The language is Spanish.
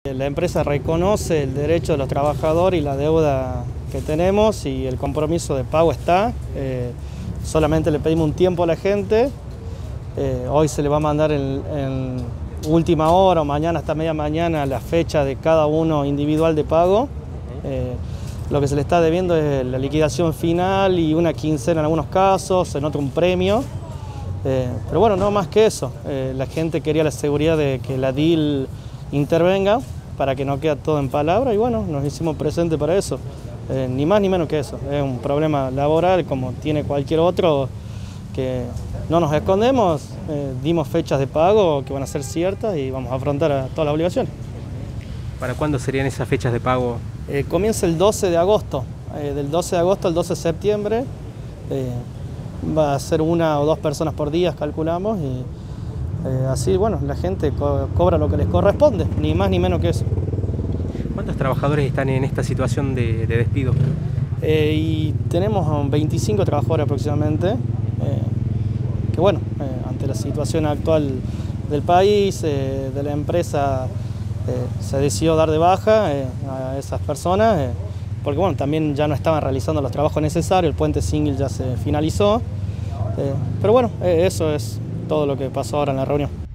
La empresa reconoce el derecho de los trabajadores y la deuda que tenemos y el compromiso de pago está. Solamente le pedimos un tiempo a la gente. Hoy se le va a mandar en última hora o mañana hasta media mañana la fecha de cada uno individual de pago. Lo que se le está debiendo es la liquidación final y una quincena en algunos casos, en otro un premio. Pero bueno, no más que eso. La gente quería la seguridad de que la DIL intervenga para que no quede todo en palabra y bueno, nos hicimos presentes para eso. Ni más ni menos que eso. Es un problema laboral como tiene cualquier otro que no nos escondemos. Dimos fechas de pago que van a ser ciertas y vamos a afrontar a todas las obligaciones. ¿Para cuándo serían esas fechas de pago? Comienza el 12 de agosto. Del 12 de agosto al 12 de septiembre. Va a ser una o dos personas por día, calculamos, y así, bueno, la gente cobra lo que les corresponde, ni más ni menos que eso. ¿Cuántos trabajadores están en esta situación de despido? Y tenemos 25 trabajadores aproximadamente, que bueno, ante la situación actual del país, de la empresa, se decidió dar de baja a esas personas, porque bueno, también ya no estaban realizando los trabajos necesarios, el puente Single ya se finalizó, pero bueno, eso es todo lo que pasó ahora en la reunión.